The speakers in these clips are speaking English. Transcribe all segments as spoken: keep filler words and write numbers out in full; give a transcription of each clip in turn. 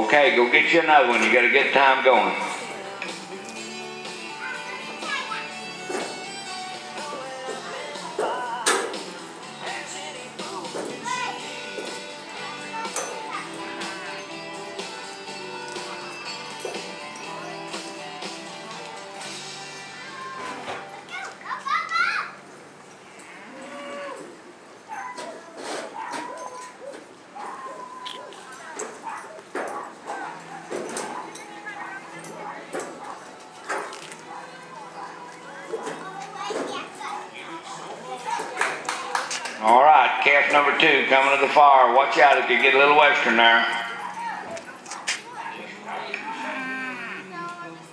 Okay, go get you another one. You got a good time going. All right, calf number two coming to the far. Watch out if you get a little western there.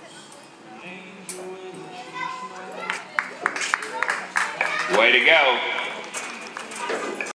Way to go.